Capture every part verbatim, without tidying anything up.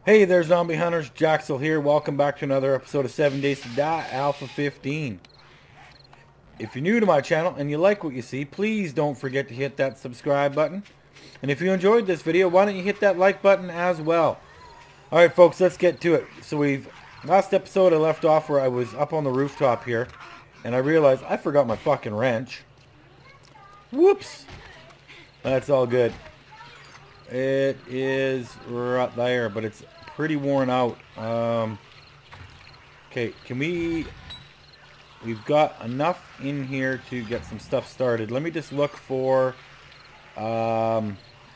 Hey there, zombie hunters. Jaxel here. Welcome back to another episode of seven Days to Die, Alpha fifteen. If you're new to my channel and you like what you see, please don't forget to hit that subscribe button. And if you enjoyed this video, why don't you hit that like button as well? Alright folks, let's get to it. So we've, last episode I left off where I was up on the rooftop here, and I realized I forgot my fucking wrench. Whoops. That's all good. It is right there, but it's pretty worn out. Um, okay, can we... We've got enough in here to get some stuff started. Let me just look for... Um,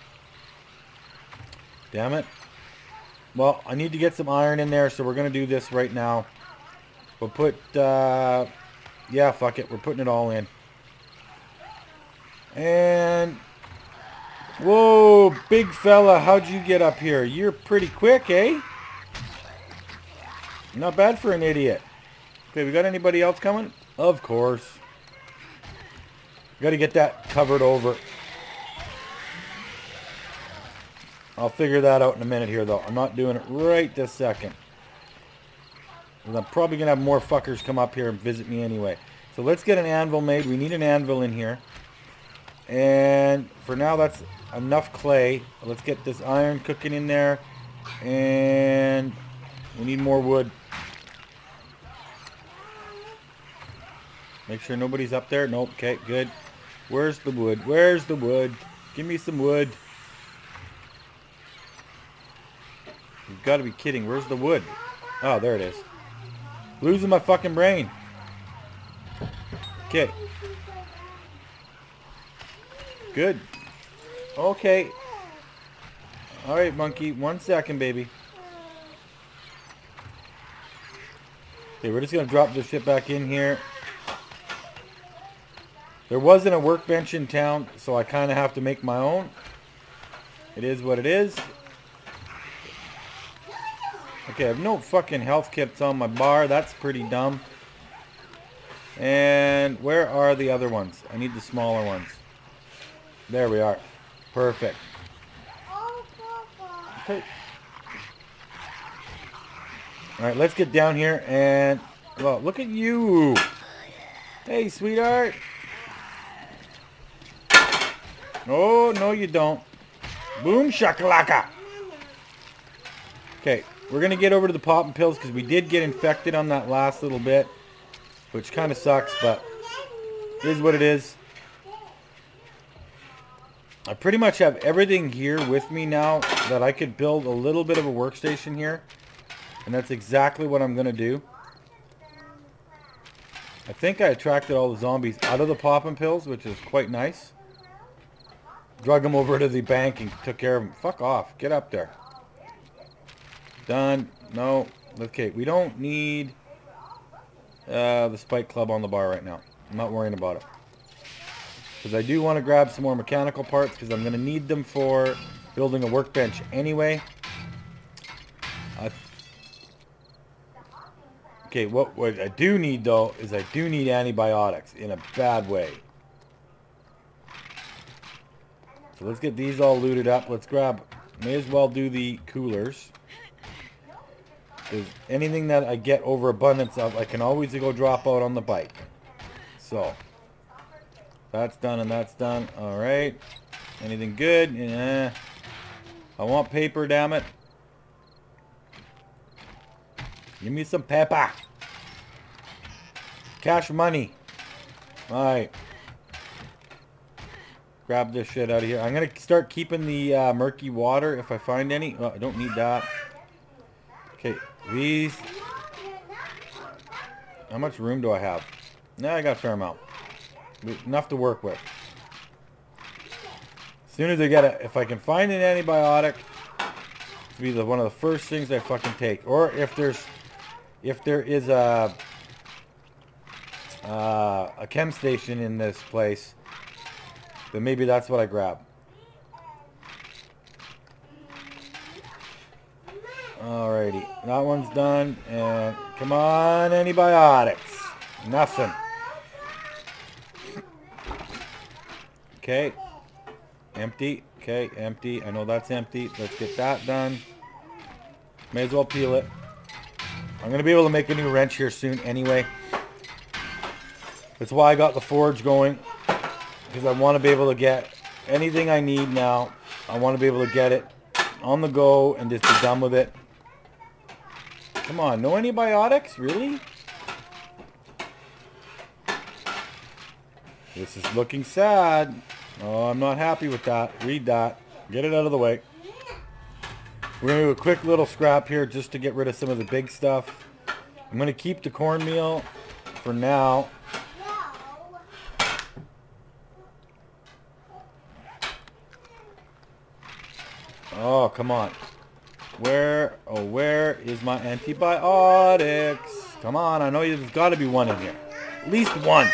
damn it. Well, I need to get some iron in there, so we're going to do this right now. We'll put... Uh, yeah, fuck it. We're putting it all in. And... Whoa, big fella, how'd you get up here? You're pretty quick, eh? Not bad for an idiot. Okay, we got anybody else coming? Of course. Got to get that covered over. I'll figure that out in a minute here, though. I'm not doing it right this second. I'm probably going to have more fuckers come up here and visit me anyway. So let's get an anvil made. We need an anvil in here. And for now, that's enough clay. Let's get this iron cooking in there. And we need more wood. Make sure nobody's up there. Nope. Okay, good. Where's the wood? Where's the wood? Give me some wood. You've got to be kidding. Where's the wood? Oh, there it is. Losing my fucking brain. Okay. Good. Okay. Alright, monkey. One second, baby. Okay, we're just going to drop this shit back in here. There wasn't a workbench in town, so I kind of have to make my own. It is what it is. Okay, I have no fucking health kits on my bar. That's pretty dumb. And where are the other ones? I need the smaller ones. There we are. Perfect. Okay. Alright, let's get down here and... Well, look at you. Hey, sweetheart. Oh, no you don't. Boom shakalaka. Okay, we're going to get over to the popping pills because we did get infected on that last little bit. Which kind of sucks, but it is what it is. I pretty much have everything here with me now that I could build a little bit of a workstation here. And that's exactly what I'm going to do. I think I attracted all the zombies out of the popping pills, which is quite nice. Drug them over to the bank and took care of them. Fuck off. Get up there. Done. No. Okay, we don't need uh, the spike club on the bar right now. I'm not worrying about it. Because I do want to grab some more mechanical parts because I'm going to need them for building a workbench anyway. Uh, okay, what, what I do need though is I do need antibiotics in a bad way. So let's get these all looted up. Let's grab, may as well do the coolers. Because anything that I get overabundance of, I can always go drop out on the bike. So... That's done and that's done. Alright. Anything good? Yeah. I want paper, damn it. Give me some paper. Cash money. Alright. Grab this shit out of here. I'm going to start keeping the uh, murky water if I find any. Oh, I don't need that. Okay. These. How much room do I have? Nah, I got a fair amount. Enough to work with. As soon as I get it, if I can find an antibiotic, it'll be the, one of the first things I fucking take. Or if there's, if there is a, uh, a chem station in this place, then maybe that's what I grab. Alrighty, that one's done. And come on, antibiotics. Nothing. Okay, empty. Okay, empty. I know that's empty. Let's get that done. May as well peel it. I'm going to be able to make a new wrench here soon anyway. That's why I got the forge going. Because I want to be able to get anything I need now. I want to be able to get it on the go and just be done with it. Come on, no antibiotics? Really? This is looking sad. Oh, I'm not happy with that. Read that. Get it out of the way. We're going to do a quick little scrap here just to get rid of some of the big stuff. I'm going to keep the cornmeal for now. Oh, come on. Where, oh, where is my antibiotics? Come on, I know there's got to be one in here. At least one.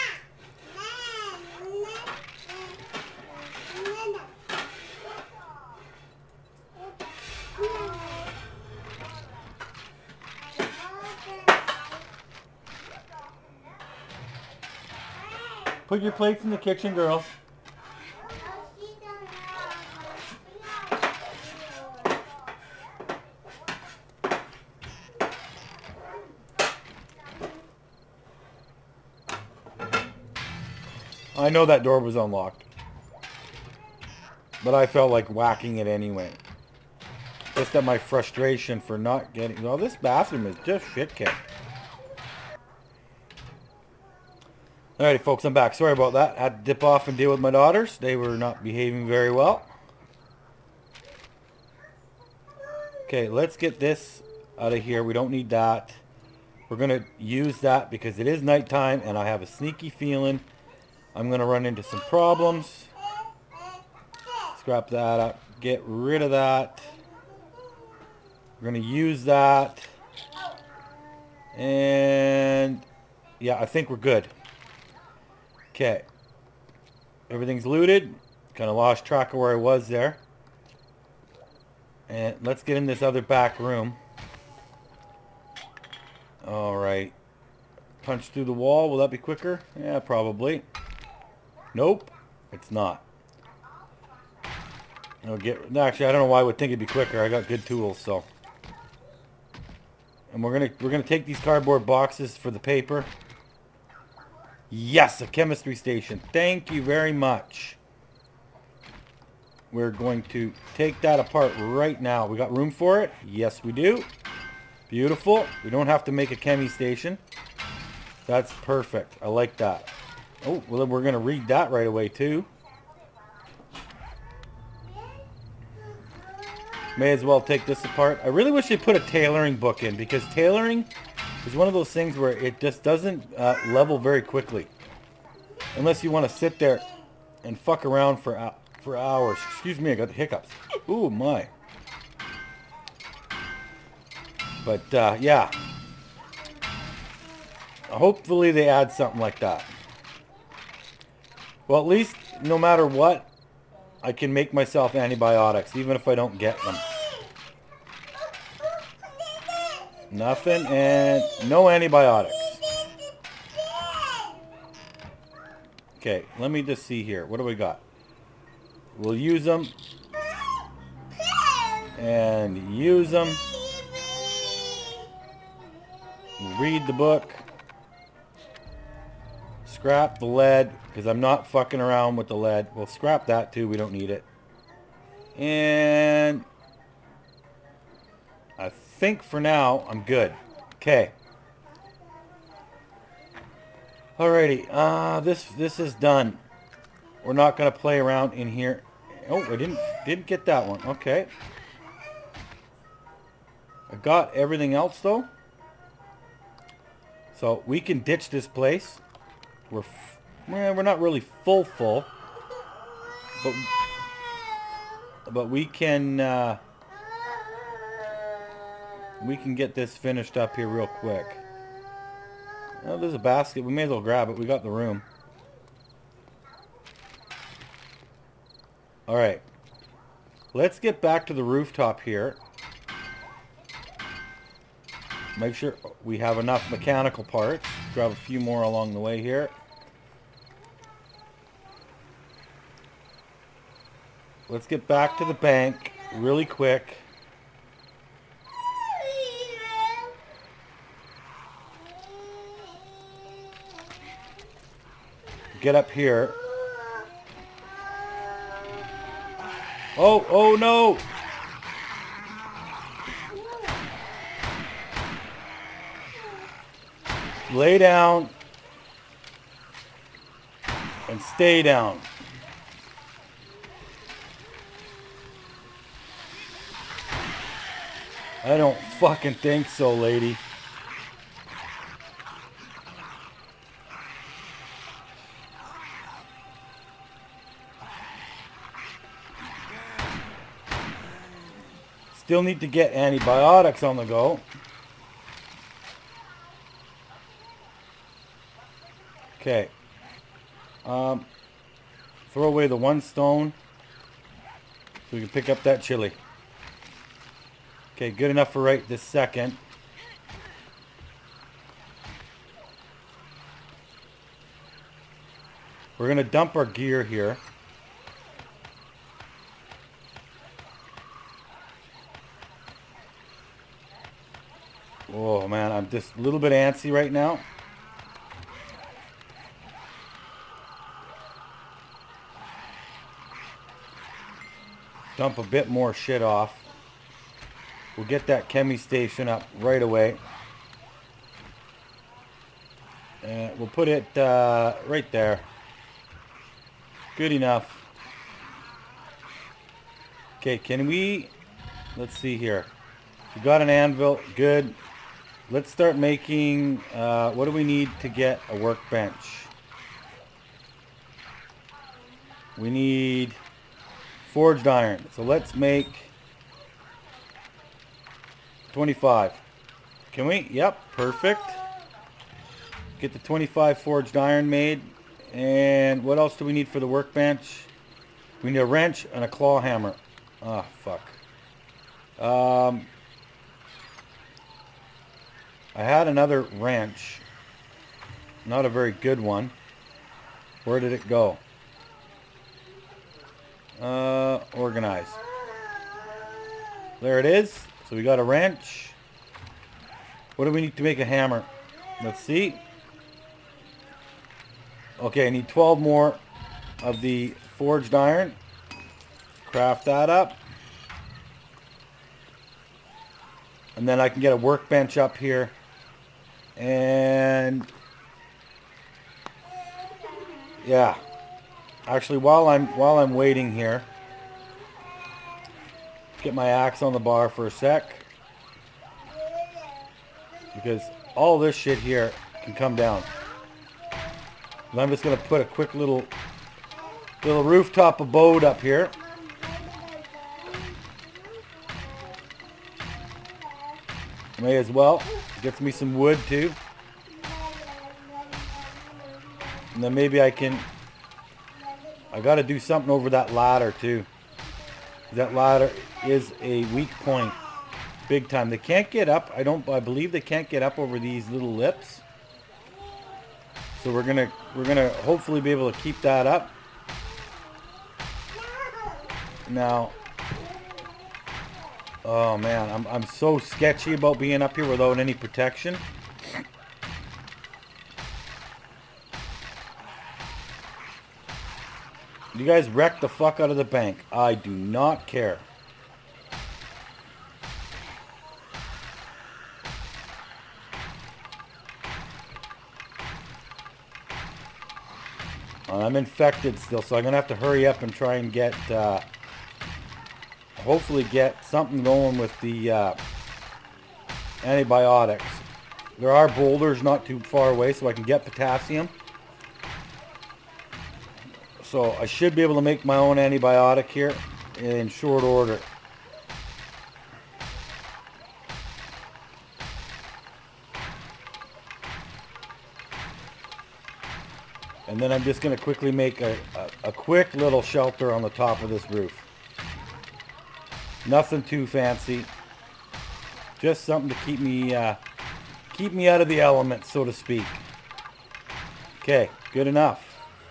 Put your plates in the kitchen, girls. I know that door was unlocked, but I felt like whacking it anyway. Just at my frustration for not getting... Well, this bathroom is just shit kicked. Alrighty, folks, I'm back. Sorry about that. I had to dip off and deal with my daughters. They were not behaving very well. Okay, let's get this out of here. We don't need that. We're going to use that because it is nighttime, and I have a sneaky feeling I'm going to run into some problems. Scrap that up. Get rid of that. We're going to use that. And yeah, I think we're good. Okay. Everything's looted. Kind of lost track of where I was there. And let's get in this other back room. Alright. Punch through the wall. Will that be quicker? Yeah, probably. Nope. It's not. I'll get, actually, I don't know why I would think it'd be quicker. I got good tools, so. And we're gonna we're gonna take these cardboard boxes for the paper. Yes, a chemistry station. Thank you very much. We're going to take that apart right now. We got room for it? Yes, we do. Beautiful. We don't have to make a chemi station. That's perfect. I like that. Oh, well, then we're going to read that right away, too. May as well take this apart. I really wish they put a tailoring book in, because tailoring is one of those things where it just doesn't uh, level very quickly. Unless you want to sit there and fuck around for, uh, for hours. Excuse me, I got the hiccups. Ooh, my. But, uh, yeah. Hopefully they add something like that. Well, at least, no matter what, I can make myself antibiotics, even if I don't get them. Nothing, and no antibiotics. Okay, let me just see here. What do we got? We'll use them. And use them. Read the book. Scrap the lead, because I'm not fucking around with the lead. We'll scrap that too. We don't need it. And I think for now I'm good. Okay. Alrighty. Uh, this this is done. We're not gonna play around in here. Oh, I didn't didn't get that one. Okay. I got everything else though. So we can ditch this place. We're f well, we're not really full full, but but we can uh, we can get this finished up here real quick. Oh, there's a basket. We may as well grab it. We got the room. All right, let's get back to the rooftop here. Make sure we have enough mechanical parts. Grab a few more along the way here. Let's get back to the bank really quick. get up here. Oh, oh no! Lay down and stay down. I don't fucking think so, lady. Still need to get antibiotics on the go. Okay. Um, throw away the one stone so we can pick up that chili. Okay, good enough for right this second. We're going to dump our gear here. Oh man, I'm just a little bit antsy right now. Dump a bit more shit off. We'll get that chemi station up right away. And we'll put it uh, right there. Good enough. Okay, can we... Let's see here. We got an anvil. Good. Let's start making... Uh, what do we need to get a workbench? We need forged iron. So let's make twenty-five. Can we? Yep, perfect. Get the twenty-five forged iron made. And what else do we need for the workbench? We need a wrench and a claw hammer. Ah, fuck. Um, I had another wrench. Not a very good one. Where did it go? Uh, organize. There it is. So we got a wrench. What do we need to make a hammer? Let's see. Okay, I need twelve more of the forged iron. Craft that up. And then I can get a workbench up here. And yeah. Actually, while I'm while I'm waiting here, get my axe on the bar for a sec. Because all this shit here can come down. And I'm just going to put a quick little little rooftop abode up here. May as well. Gets me some wood too. And then maybe I can... I got to do something over that ladder too. That ladder is a weak point. Big time. They can't get up. I don't... I believe they can't get up over these little lips. So we're gonna we're gonna hopefully be able to keep that up. Now, oh man, I'm I'm so sketchy about being up here without any protection. You guys wreck the fuck out of the bank. I do not care. I'm infected still, so I'm going to have to hurry up and try and get, uh, hopefully get something going with the uh, antibiotics. There are boulders not too far away, so I can get potassium. So I should be able to make my own antibiotic here in short order. And then I'm just going to quickly make a, a, a quick little shelter on the top of this roof. Nothing too fancy. Just something to keep me uh, keep me out of the elements, so to speak. Okay, good enough.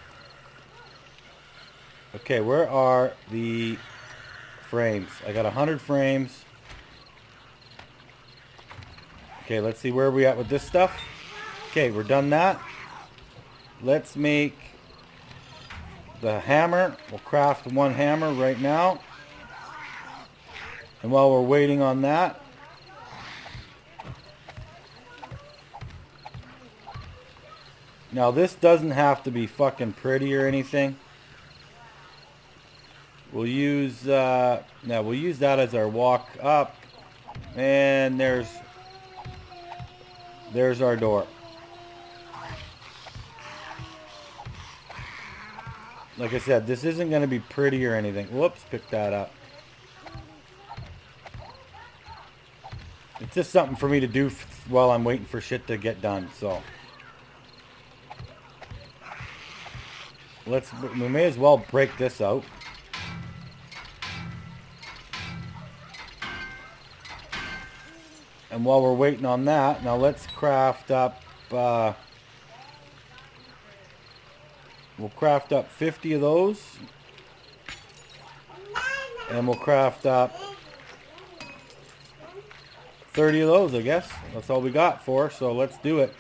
Okay, where are the frames? I got a hundred frames. Okay, let's see where we at with this stuff. Okay, we're done that. Let's make the hammer. We'll craft one hammer right now. And while we're waiting on that, now this doesn't have to be fucking pretty or anything. We'll use uh, now we'll use that as our walk up, and there's there's our door. Like I said, this isn't going to be pretty or anything. Whoops, pick that up. It's just something for me to do while I'm waiting for shit to get done. So let's we may as well break this out. And while we're waiting on that, now let's craft up uh, we'll craft up fifty of those, and we'll craft up thirty of those, I guess. That's all we got for, so let's do it.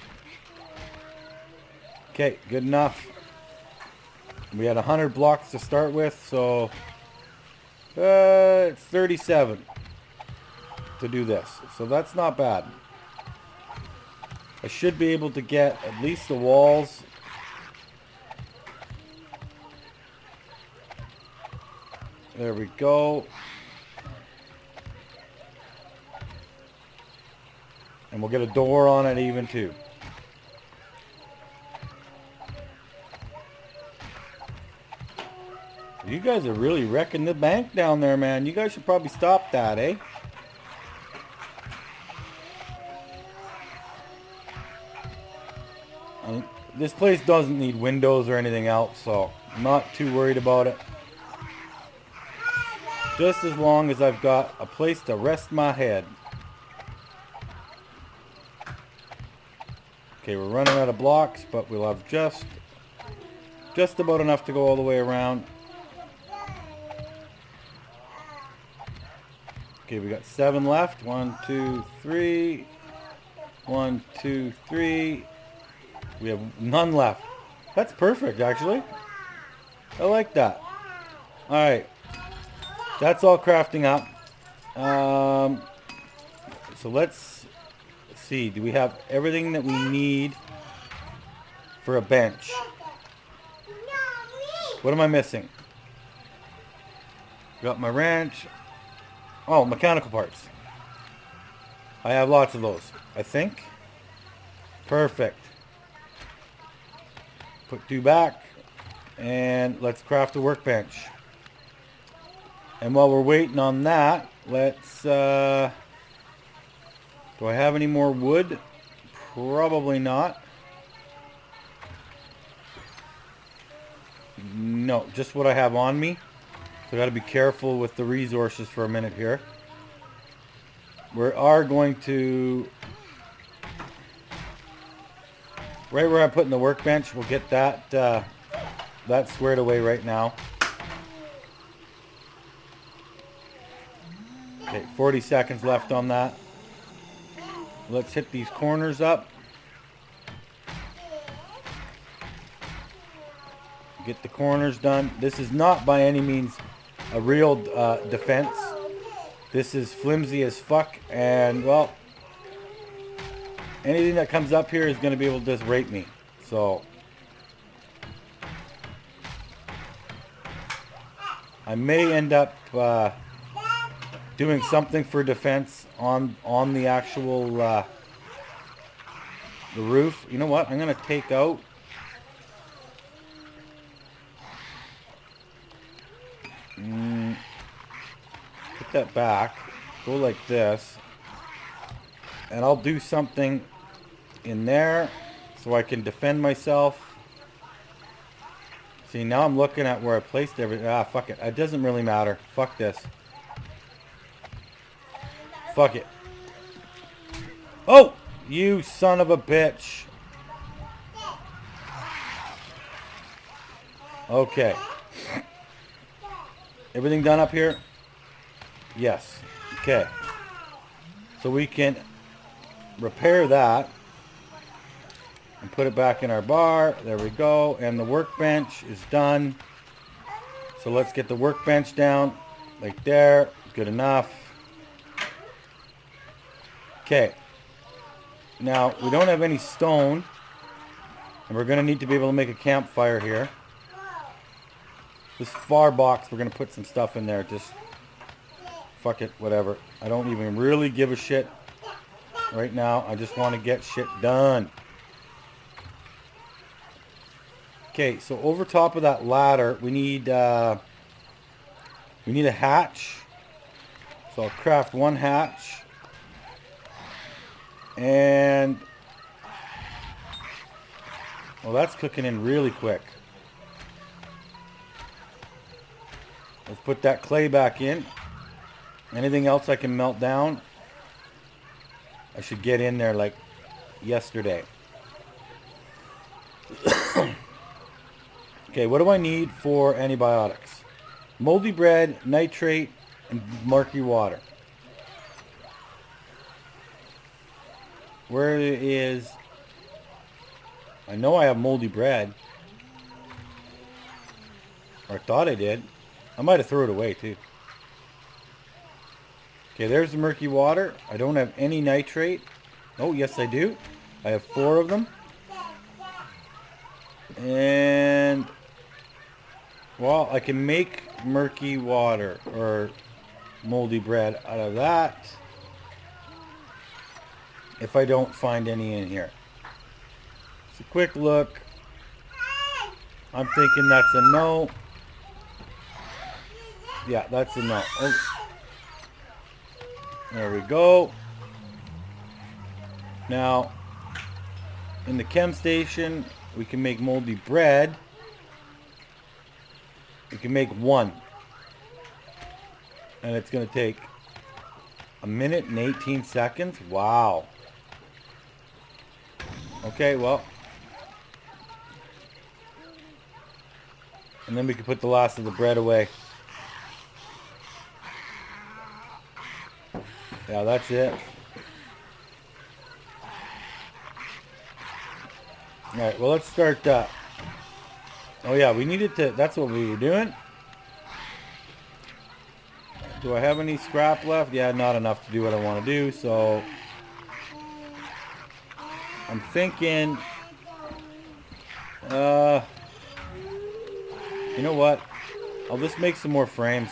Okay, good enough. We had one hundred blocks to start with, so uh, it's thirty-seven to do this. So that's not bad. I should be able to get at least the walls. There we go. And we'll get a door on it even too. You guys are really wrecking the bank down there, man. You guys should probably stop that, eh? Um, this place doesn't need windows or anything else, so I'm not too worried about it. Just as long as I've got a place to rest my head. Okay, we're running out of blocks, but we'll have just just about enough to go all the way around. Okay, we got seven left. One, two, three. One, two, three. We have none left. That's perfect, actually. I like that. Alright. That's all crafting up. Um, so let's see. Do we have everything that we need for a bench? What am I missing? Got my wrench. Oh, mechanical parts. I have lots of those, I think. Perfect. Put two back. And let's craft a workbench. And while we're waiting on that, let's... Uh, do I have any more wood? Probably not. No, just what I have on me. So I got to be careful with the resources for a minute here. We are going to... Right where I'm putting the workbench, we'll get that, uh, that squared away right now. Okay, forty seconds left on that. Let's hit these corners up. Get the corners done. This is not by any means a real uh, defense. This is flimsy as fuck, and well, anything that comes up here is going to be able to just rape me. So I may end up uh, doing something for defense on on the actual uh, the roof. You know what? I'm going to take out. Mm, put that back. Go like this. And I'll do something in there so I can defend myself. See, now I'm looking at where I placed everything. Ah, fuck it. It doesn't really matter. Fuck this. Fuck it. Oh! You son of a bitch. Okay. Everything done up here? Yes. Okay. So we can repair that and put it back in our bar. There we go. And the workbench is done. So let's get the workbench down. Like there. Good enough. Okay. Now, we don't have any stone. And we're going to need to be able to make a campfire here. This far box, we're going to put some stuff in there. Just fuck it, whatever. I don't even really give a shit right now. I just want to get shit done. Okay, so over top of that ladder, we need uh, we need a hatch. So I'll craft one hatch. And well, that's cooking in really quick. Let's put that clay back in. Anything else I can melt down, I should get in there like yesterday. Okay, what do I need for antibiotics? Moldy bread, nitrate, and murky water. Where is... I know I have moldy bread. Or I thought I did. I might have thrown it away too. Okay, there's the murky water. I don't have any nitrate. Oh, yes I do. I have four of them. And... well, I can make murky water or moldy bread out of that. If I don't find any in here. It's a quick look. I'm thinking that's a no. Yeah, that's a no. Oh. There we go. Now, in the chem station, we can make moldy bread. We can make one. And it's going to take a minute and eighteen seconds. Wow. Okay, well. And then we can put the last of the bread away. Yeah, that's it. Alright, well, let's start that. Oh, yeah, we needed to... that's what we were doing. Do I have any scrap left? Yeah, not enough to do what I want to do, so... I'm thinking... Uh... You know what? I'll just make some more frames.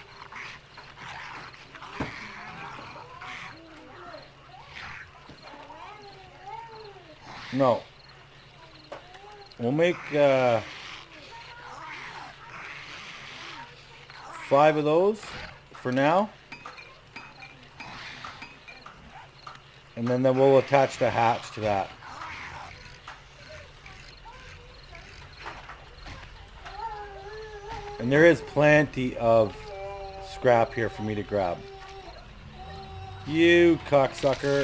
No. We'll make uh, five of those for now. And then, then we'll attach the hatch to that. And there is plenty of scrap here for me to grab. You cocksucker.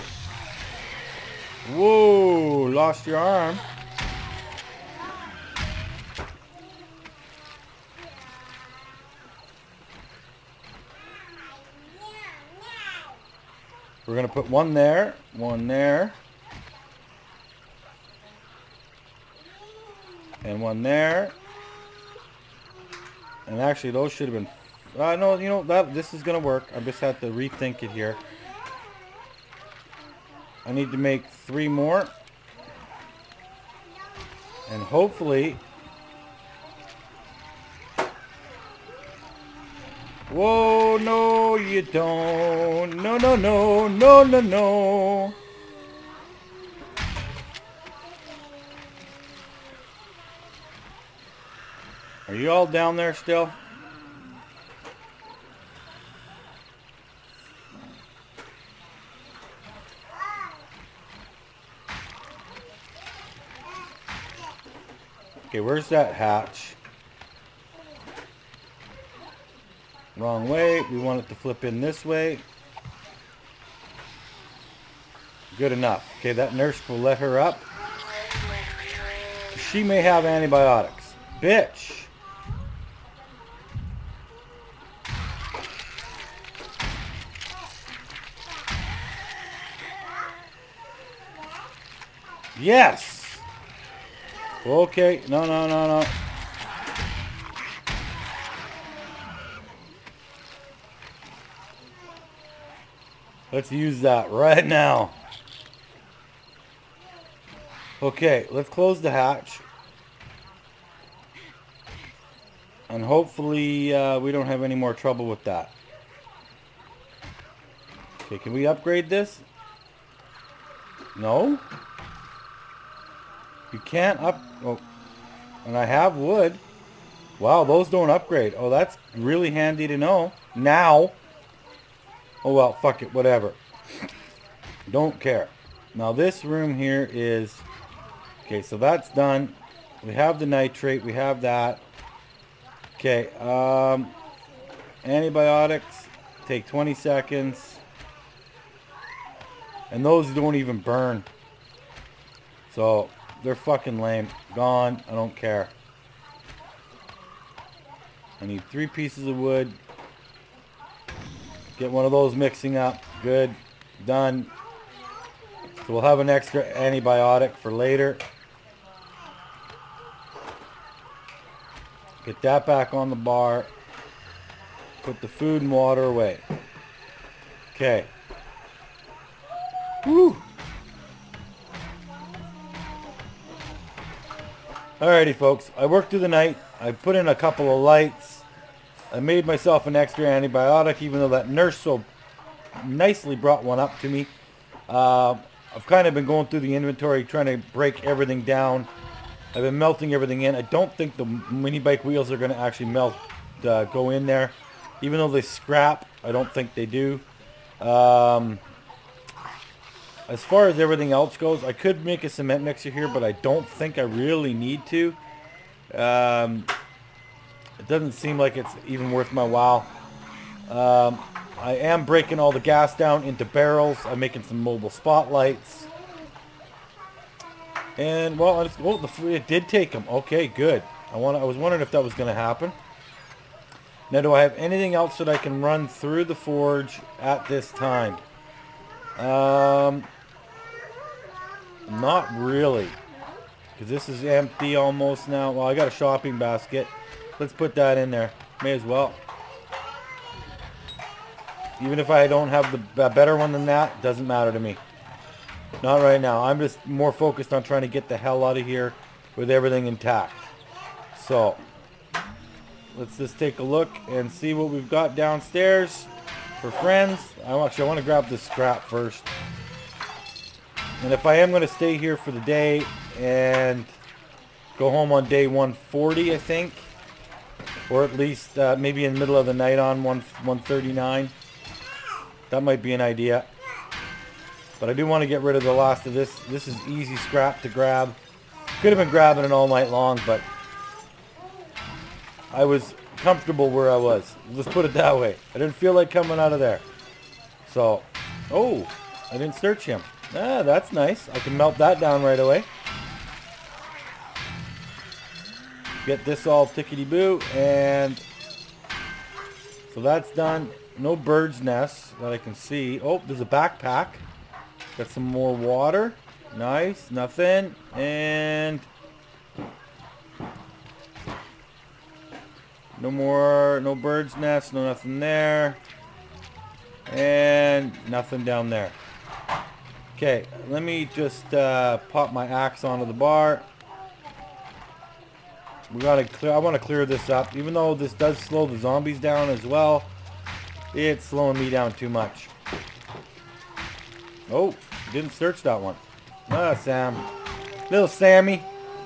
Whoa, lost your arm. We're going to put one there, one there, and one there. And actually, those should have been... Uh, no, you know, that this is going to work. I just have to rethink it here. I need to make three more. And hopefully... Whoa, no, you don't. No, no, no, no, no, no. Are you all down there still? Okay, where's that hatch? Wrong way. We want it to flip in this way. Good enough. Okay, that nurse will let her up. She may have antibiotics. Bitch! Yes! Okay, no, no, no, no. Let's use that right now. Okay, let's close the hatch. And hopefully uh, we don't have any more trouble with that. Okay, can we upgrade this? No? You can't up... Oh, and I have wood. Wow, those don't upgrade. Oh, that's really handy to know. Now. Oh, well, fuck it, whatever. Don't care. Now, this room here is... Okay, so that's done. We have the nitrate. We have that. Okay, um... antibiotics. Take twenty seconds. And those don't even burn. So, they're fucking lame. Gone. I don't care. I need three pieces of wood. Get one of those mixing up. Good. Done. So we'll have an extra antibiotic for later. Get that back on the bar. Put the food and water away. Okay. Woo! Alrighty, folks. I worked through the night. I put in a couple of lights. I made myself an extra antibiotic, even though that nurse so nicely brought one up to me. Uh, I've kind of been going through the inventory, trying to break everything down. I've been melting everything in. I don't think the mini bike wheels are going to actually melt, uh, go in there. Even though they scrap, I don't think they do. Um, as far as everything else goes, I could make a cement mixer here, but I don't think I really need to. Um, it doesn't seem like it's even worth my while. Um, I am breaking all the gas down into barrels. I'm making some mobile spotlights. And, well, I just, oh, the, it did take them. Okay, good. I, want, I was wondering if that was going to happen. Now, do I have anything else that I can run through the forge at this time? Um, not really. Because this is empty almost now. Well, I got a shopping basket. Let's put that in there. May as well. Even if I don't have the a better one than that, doesn't matter to me. Not right now. I'm just more focused on trying to get the hell out of here with everything intact. So, let's just take a look and see what we've got downstairs for friends. I actually I want to grab this scrap first. And if I am going to stay here for the day and go home on day one forty, I think, or at least uh, maybe in the middle of the night on one thirty-nine, that might be an idea. But I do want to get rid of the last of this. This is easy scrap to grab. Could have been grabbing it all night long, but I was comfortable where I was. Let's put it that way. I didn't feel like coming out of there. So, oh, I didn't search him. Ah, that's nice. I can melt that down right away. Get this all tickety-boo, and so that's done. No bird's nests that I can see. Oh, there's a backpack. Got some more water. Nice. Nothing. And no more, no bird's nests, no nothing there. And nothing down there. Okay, let me just uh, pop my axe onto the bar. We gotta clear, I want to clear this up. Even though this does slow the zombies down as well, it's slowing me down too much. Oh, didn't search that one. Ah, Sam. Little Sammy.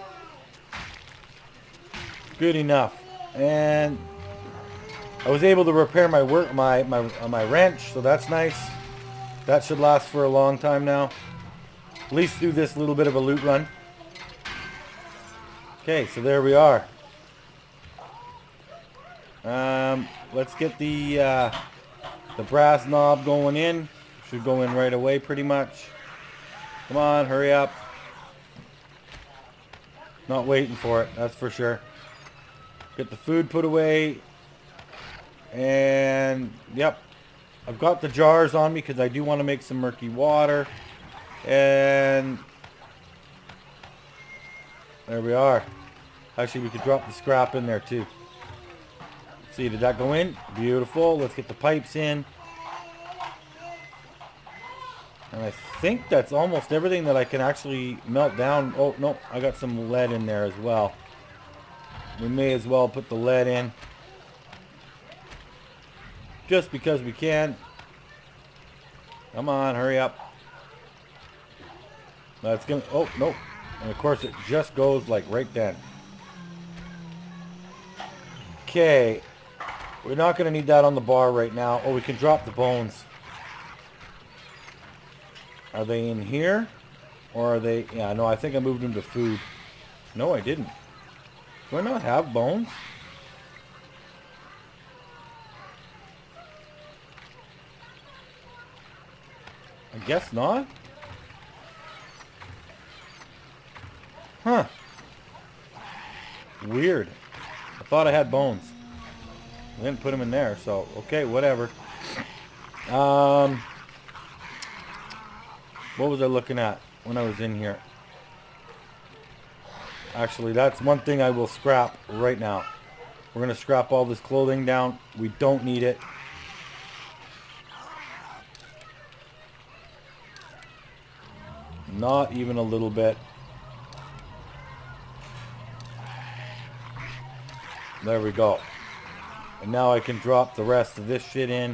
Good enough. And I was able to repair my work, my my uh, my wrench, so that's nice. That should last for a long time now. At least do this little bit of a loot run. Okay, so there we are. Um, let's get the uh, the brass knob going in. Should go in right away, pretty much. Come on, hurry up. Not waiting for it, that's for sure. Get the food put away. And, yep. I've got the jars on me because I do want to make some murky water. And there we are. Actually, we could drop the scrap in there too. See, did that go in? Beautiful. Let's get the pipes in. And I think that's almost everything that I can actually melt down. Oh, no, I got some lead in there as well. We may as well put the lead in. Just because we can. Come on, hurry up. That's gonna, oh, nope. And of course it just goes like right then. Okay. We're not gonna need that on the bar right now. Oh, we can drop the bones. Are they in here? Or are they... Yeah, no, I think I moved them to food. No, I didn't. Do I not have bones? I guess not. Huh. Weird. I thought I had bones. I didn't put them in there, so... Okay, whatever. Um... What was I looking at when I was in here? Actually, that's one thing I will scrap right now. We're going to scrap all this clothing down. We don't need it. Not even a little bit. There we go. And now I can drop the rest of this shit in.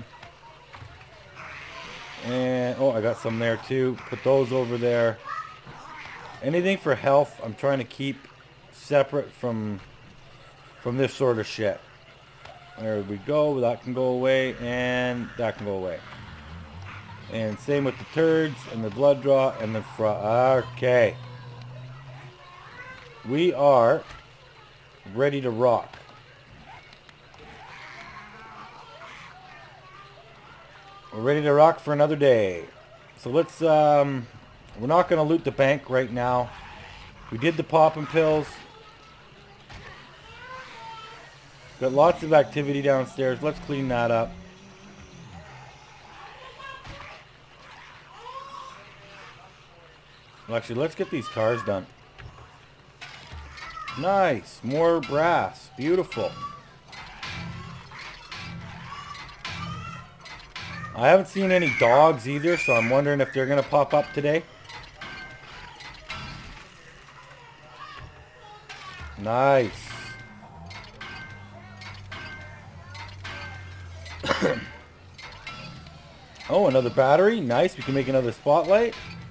And, oh, I got some there too. Put those over there. Anything for health, I'm trying to keep separate from from this sort of shit. There we go. That can go away, and that can go away. And same with the turds, and the blood draw, and the fr- Okay. We are ready to rock. We're ready to rock for another day. So let's, um, we're not going to loot the bank right now. We did the poppin' pills. Got lots of activity downstairs. Let's clean that up. Well, actually, let's get these cars done. Nice. More brass. Beautiful. I haven't seen any dogs either, so I'm wondering if they're going to pop up today. Nice. Oh, another battery. Nice. We can make another spotlight.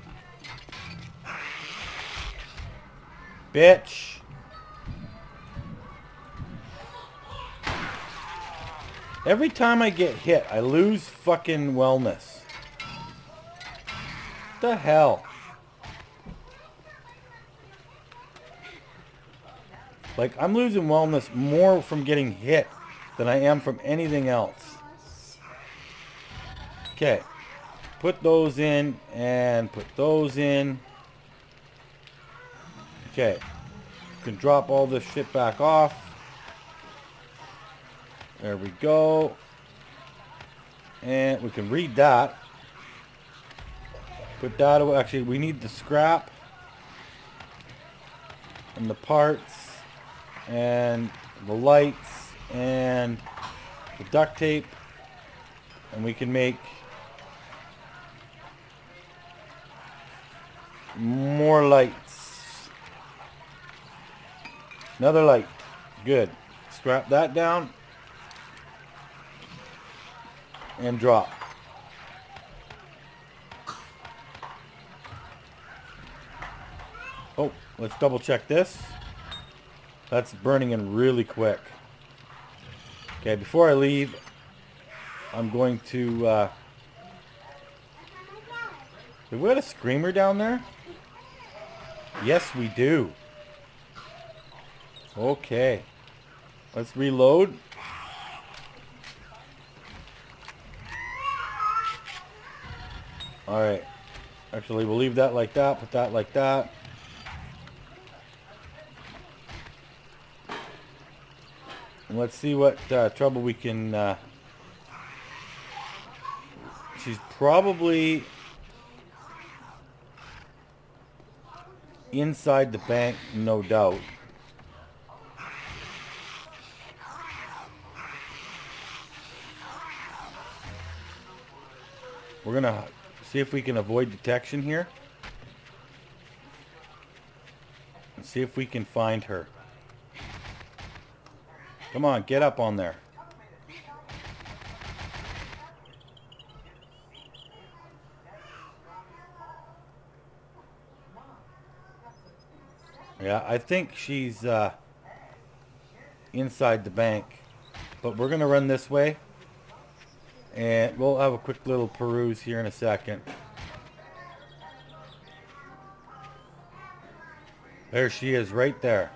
Bitch. Every time I get hit, I lose fucking wellness. What the hell? Like, I'm losing wellness more from getting hit than I am from anything else. Okay. Put those in and put those in. Okay. You can drop all this shit back off. There we go. And we can read that. Put that away. Actually, we need the scrap. And the parts. And the lights. And the duct tape. And we can make more lights. Another light. Good. Scrap that down. And drop. Oh, let's double check this. That's burning in really quick. Okay, before I leave, I'm going to... Uh, do we have a screamer down there? Yes, we do. Okay. Let's reload. Alright. Actually, we'll leave that like that. Put that like that. And let's see what uh, trouble we can... Uh, she's probably inside the bank, no doubt. We're going to See if we can avoid detection here. And see if we can find her. Come on, get up on there. Yeah, I think she's uh, inside the bank. But we're going to run this way. And we'll have a quick little peruse here in a second. There she is, right there.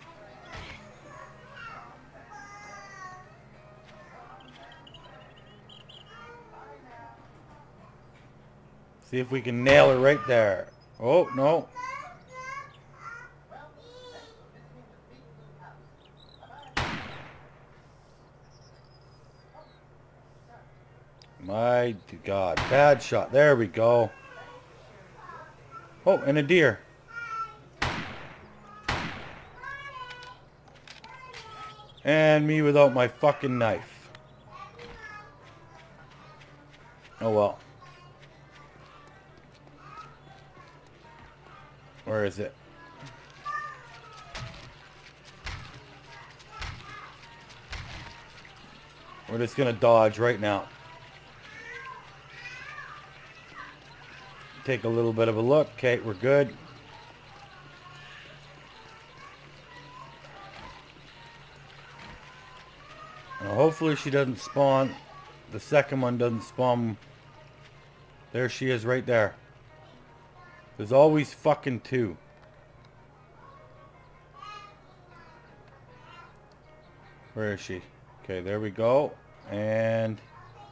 See if we can nail her right there. Oh, no. My God, bad shot. There we go. Oh, and a deer. And me without my fucking knife. Oh well. Where is it? We're just gonna dodge right now. Take a little bit of a look. Okay, we're good. Now hopefully she doesn't spawn. The second one doesn't spawn. There she is right there. There's always fucking two. Where is she? Okay, there we go. And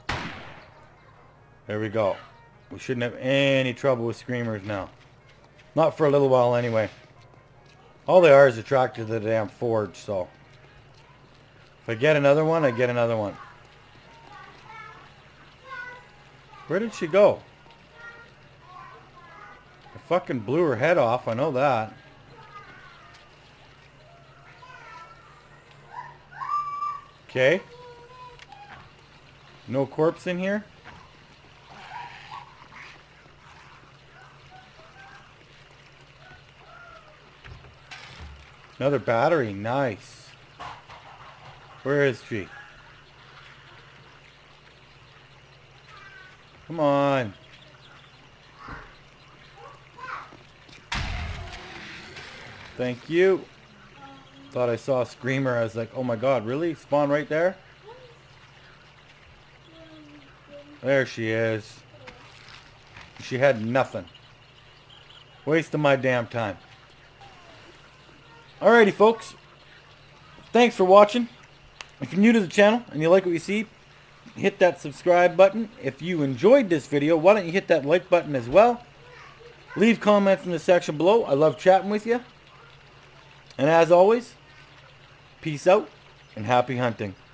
there we go. We shouldn't have any trouble with screamers now. Not for a little while anyway. All they are is attracted to the damn forge, so. If I get another one, I get another one. Where did she go? I fucking blew her head off, I know that. Okay. No corpse in here? Another battery, nice. Where is she? Come on. Thank you. Thought I saw a screamer. I was like, oh my God, really? Spawn right there? There she is. She had nothing. Wasting my damn time. Alrighty, folks. Thanks for watching. If you're new to the channel and you like what you see, hit that subscribe button. If you enjoyed this video, why don't you hit that like button as well. Leave comments in the section below. I love chatting with you. And as always, peace out and happy hunting.